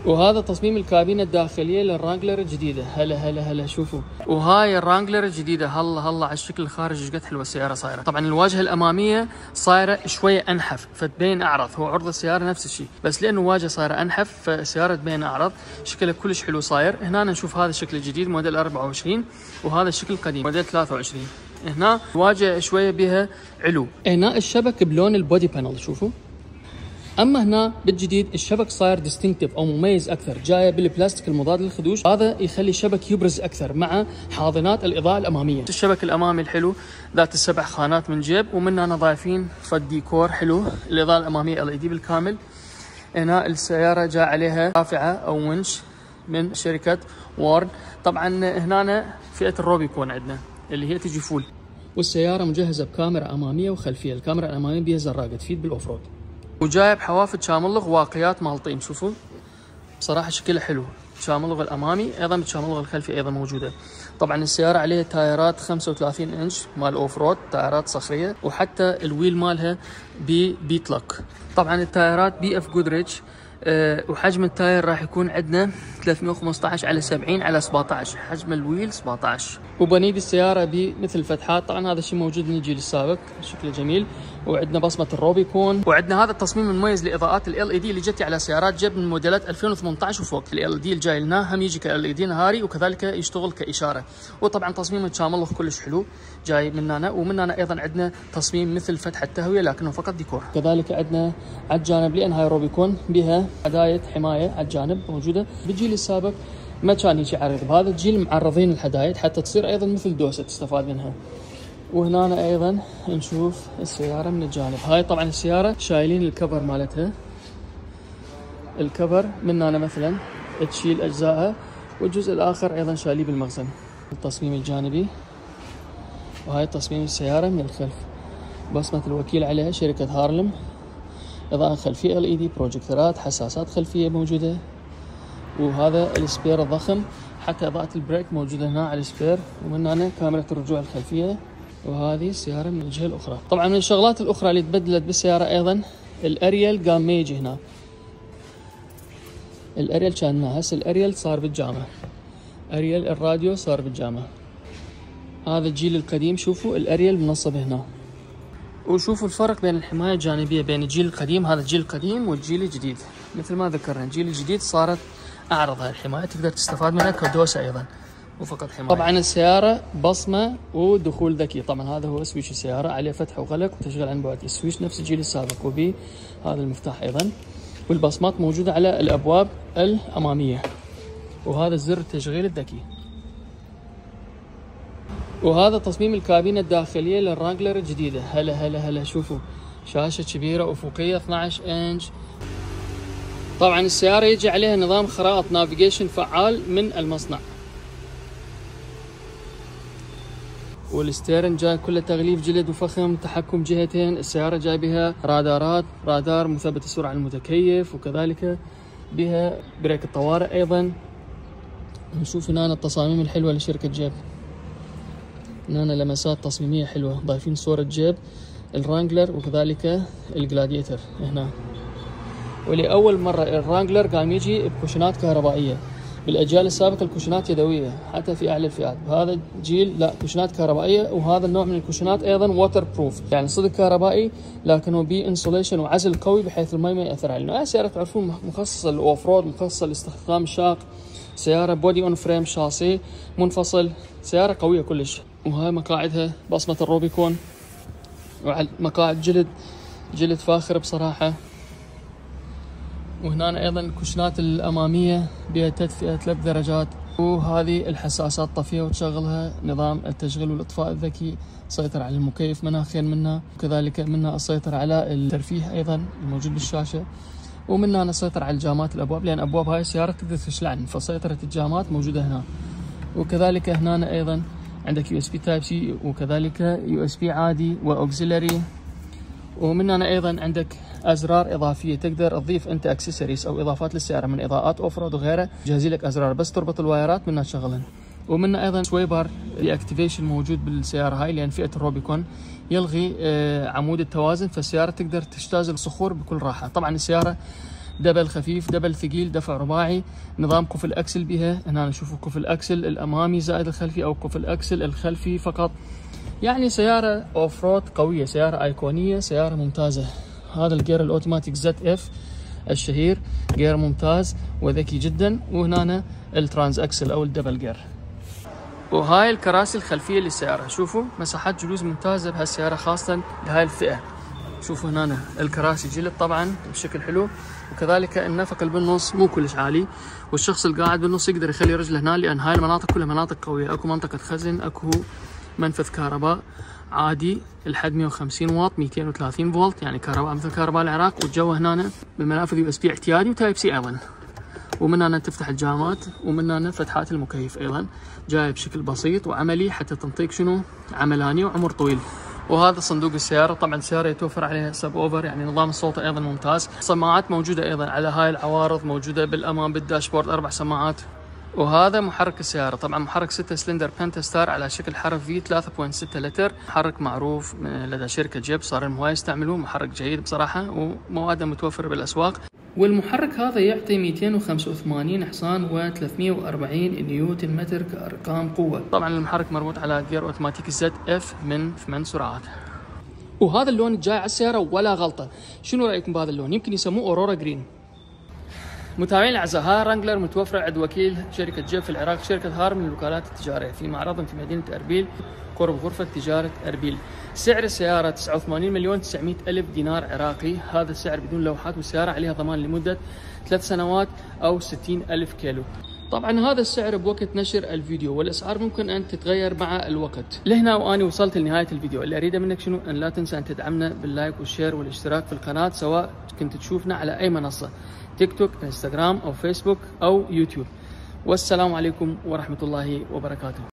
وهذا تصميم الكابينة الداخلية للرانجلر الجديدة. هلا شوفوا. وهاي الرانجلر الجديدة هلا على الشكل الخارجي ايش قد حلوة السيارة صايرة. طبعا الواجهة الأمامية صايرة شوية أنحف فتبين أعرض، هو عرض السيارة نفس الشيء بس لأنه واجهة صايرة أنحف فالسيارة تبين أعرض. شكلها كلش حلو صاير. هنا نشوف هذا الشكل الجديد موديل 24 وهذا الشكل القديم موديل 23. هنا الواجهة شوية بها علو. هنا الشبك بلون البودي بانل شوفوا. اما هنا بالجديد الشبك صاير ديستنكتيف او مميز اكثر، جايه بالبلاستيك المضاد للخدوش، هذا يخلي الشبك يبرز اكثر مع حاضنات الاضاءه الاماميه. الشبك الامامي الحلو ذات السبع خانات من جيب، ومن هنا ضايفين فد ديكور حلو. الاضاءه الاماميه LED بالكامل. هنا السياره جاء عليها رافعه او ونش من شركه وارن. طبعا هنا فئه الروبيكون عندنا اللي هي تجي فول، والسياره مجهزه بكاميرا اماميه وخلفيه. الكاميرا الاماميه بها زراقه تفيد بالاوف رود، وجايب حوافز شاملغ واقيات مالطين. شوفوا بصراحه شكلها حلو. شاملغ الامامي ايضا بالشاملغ الخلفي ايضا موجوده. طبعا السياره عليها تايرات 35 انش مال اوف رود، تايرات صخريه، وحتى الويل مالها ببيت لوك. طبعا التايرات BF جودريتش. وحجم التاير راح يكون عندنا 315 على 70 على 17. حجم الويل 17. وبنيد السياره بمثل فتحات. طبعا هذا الشيء موجود من الجيل السابق، شكله جميل. وعندنا بصمه الروبيكون، وعندنا هذا التصميم المميز لاضاءات LED اللي جت على سيارات جيب من موديلات 2018 وفوق. LED الجاي لنا هم يجي LED نهاري وكذلك يشتغل كاشاره. وطبعا تصميم الشاملغ كلش حلو جاي من هنا. ومن هنا ايضا عندنا تصميم مثل فتحه تهويه لكنه فقط ديكور. كذلك عندنا على الجانب لان هاي روبيكون بها حدايه حمايه على الجانب موجوده. بالجيل السابق ما كان هيك عريض، بهذا الجيل معرضين الحدايد حتى تصير ايضا مثل دوسه تستفاد منها. وهنا ايضا نشوف السياره من الجانب. هاي طبعا السياره شايلين الكفر مالتها. الكفر من هنا مثلا تشيل اجزائها، والجزء الاخر ايضا شايليه بالمخزن. التصميم الجانبي. وهاي تصميم السياره من الخلف، بصمه الوكيل عليها شركه هارلم. اضاءه خلفيه LED، بروجيكتورات، حساسات خلفيه موجوده. وهذا السبير الضخم، حتى اضاءه البريك موجوده هنا على السبير. ومن هنا كاميرا الرجوع الخلفيه. وهذه السياره من الجهه الاخرى. طبعا من الشغلات الاخرى اللي تبدلت بالسياره ايضا الاريال قام ما يجي هنا. الاريال كان هسه الاريال صار بالجامعه. اريال الراديو صار بالجامعه. هذا الجيل القديم شوفوا الاريال منصب هنا. وشوفوا الفرق بين الحمايه الجانبيه بين الجيل القديم، هذا الجيل القديم، والجيل الجديد. مثل ما ذكرنا الجيل الجديد صارت اعرض هاي الحمايه، تقدر تستفاد منها كدوسه ايضا وفقط حمايه. طبعا السياره بصمه ودخول ذكي. طبعا هذا هو سويش السياره، عليه فتح وغلق وتشغيل عن بعد. السويش نفس الجيل السابق، وبه هذا المفتاح ايضا. والبصمات موجوده على الابواب الاماميه. وهذا الزر التشغيل الذكي. وهذا تصميم الكابينة الداخلية للرانجلر الجديدة. هلا شوفوا شاشة كبيرة أفقية 12 إنش. طبعا السيارة يجي عليها نظام خرائط نافيجيشن فعال من المصنع. والستيرن جاي كله تغليف جلد وفخم، تحكم جهتين. السيارة جاي بها رادار مثبت السرعة على المتكيف، وكذلك بها بريك الطوارئ أيضا. نشوف هنا التصاميم الحلوة لشركة جيب. هنا لمسات تصميمية حلوة، ضايفين صورة جيب الرانجلر وكذلك الجلاديتر هنا. ولأول مرة الرانجلر قام يجي بكوشنات كهربائية. بالأجيال السابقة الكوشنات يدوية حتى في أعلى الفئات. بهذا الجيل لا، كوشنات كهربائية. وهذا النوع من الكوشنات أيضا ووتر بروف، يعني صدق كهربائي لكنه بي انسوليشن وعزل قوي بحيث الماء ما يأثر عليه. هاي سيارة تعرفون مخصصة للأوف رود، مخصصة للاستخدام الشاق. سيارة بودي اون فريم، شاسي منفصل، سيارة قوية كلش. وهاي مقاعدها بصمة الروبيكون، وعلى مقاعد جلد فاخر بصراحة. وهنا ايضا الكوشنات الامامية بها تدفئة 3 درجات. وهذه الحساسات طفية وتشغلها نظام التشغيل والاطفاء الذكي، سيطر على المكيف مناخير منها، وكذلك منها السيطرة على الترفيه ايضا الموجود بالشاشة. ومن هنا نسيطر على الجامات الابواب، لان ابواب هاي السياره تقدر تشلعن، فسيطره الجامات موجوده هنا. وكذلك هنا ايضا عندك USB Type C، وكذلك USB عادي واوكسيلري. ومن هنا ايضا عندك ازرار اضافيه، تقدر تضيف انت اكسسوارز او اضافات للسياره من اضاءات اوف رود وغيره. جاهزين لك ازرار بس تربط الوايرات منها تشغلها. ومن ايضا سويبر رياكتيفيشن موجود بالسياره هاي، لان فئه الروبيكون يلغي عمود التوازن، فالسياره تقدر تجتاز الصخور بكل راحه. طبعا السياره دبل خفيف، دبل ثقيل، دفع رباعي، نظام قفل اكسل بها. هنا نشوفوا قفل اكسل الامامي زائد الخلفي او قفل اكسل الخلفي فقط. يعني سيارة اوف رود قوية، سيارة ايقونية، سيارة ممتازة. هذا الجير الاوتوماتيك زد اف الشهير، جير ممتاز وذكي جدا. وهنا الترانز اكسل او الدبل جير. وهاي الكراسي الخلفية للسيارة، شوفوا مساحات جلوس ممتازة بهالسيارة خاصة لهاي الفئة. شوفوا هنا الكراسي جلد طبعا بشكل حلو، وكذلك النفق اللي بالنص مو كلش عالي، والشخص اللي قاعد بالنص يقدر يخلي رجله هنا، لان هاي المناطق كلها مناطق قوية. اكو منطقة خزن، اكو منفذ كهرباء عادي الحد 150 واط 230 فولت، يعني كهرباء مثل كهرباء العراق. والجو هنا بمنافذ يو اس بي اعتيادي وتايب سي ايضا. ومن هنا تفتح الجامات، ومن هنا فتحات المكيف ايضا جاي بشكل بسيط وعملي حتى تنطيك شنو عملاني وعمر طويل. وهذا صندوق السيارة. طبعا السيارة يتوفر عليها سب اوفر، يعني نظام الصوت ايضا ممتاز. سماعات موجودة ايضا على هاي العوارض، موجودة بالامام بالداشبورد 4 سماعات. وهذا محرك السيارة، طبعا محرك 6 سلندر بنتستار على شكل حرف في 3.6 لتر، محرك معروف لدى شركة جيب، صار لهم هواي يستعملوه، محرك جيد بصراحة ومواده متوفرة بالاسواق. والمحرك هذا يعطي 285 حصان و340 نيوتن متر كأرقام قوة. طبعا المحرك مربوط على جير اوتوماتيك زد اف من 8 سرعات. وهذا اللون الجاي على السيارة ولا غلطة. شنو رأيكم بهذا اللون؟ يمكن يسموه اورورا جرين. متابعين الاعزاء، هاي رانجلر متوفرة عند وكيل شركة جيب في العراق، شركة هار من الوكالات التجارية، في معرضهم في مدينة اربيل قرب غرفة تجارة اربيل. سعر السيارة 89,900,000 دينار عراقي، هذا السعر بدون لوحات، والسيارة عليها ضمان لمدة 3 سنوات او 60,000 كيلو. طبعا هذا السعر بوقت نشر الفيديو، والاسعار ممكن ان تتغير مع الوقت. لهنا واني وصلت لنهاية الفيديو. اللي اريده منك شنو؟ ان لا تنسى ان تدعمنا باللايك والشير والاشتراك في القناة، سواء كنت تشوفنا على اي منصة، تيك توك، انستغرام او فيسبوك او يوتيوب. والسلام عليكم ورحمة الله وبركاته.